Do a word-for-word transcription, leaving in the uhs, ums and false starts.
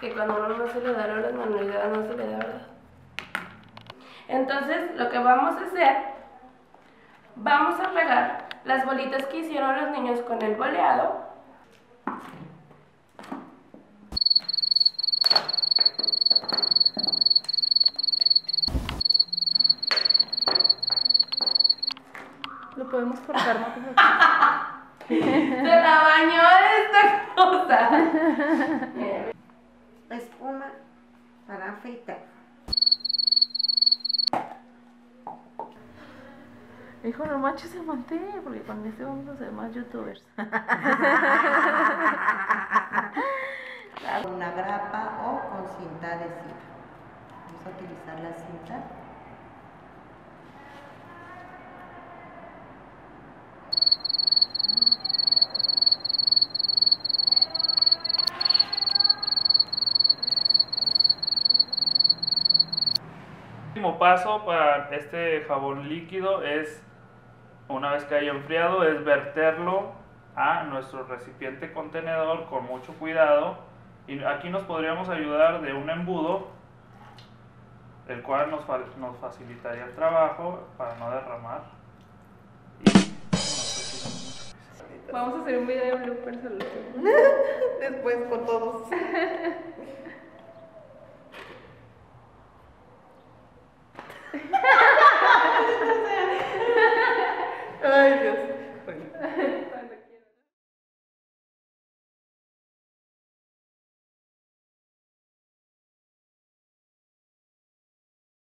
que cuando uno no se le da las manualidades no se le da, ¿verdad? Entonces lo que vamos a hacer, vamos a pegar las bolitas que hicieron los niños con el boleado. Lo podemos cortar, ¿no? Se la bañó esta cosa. La espuma para afeitar. Hijo, no manches el mantel, porque con este vamos a ser más youtubers. Una grapa o con cinta adhesiva. Vamos a utilizar la cinta. El último paso para este jabón líquido es, una vez que haya enfriado, es verterlo a nuestro recipiente contenedor con mucho cuidado. Y aquí nos podríamos ayudar de un embudo, el cual nos, fa nos facilitaría el trabajo para no derramar. Y Vamos a hacer un video de bloopers al Después con todos.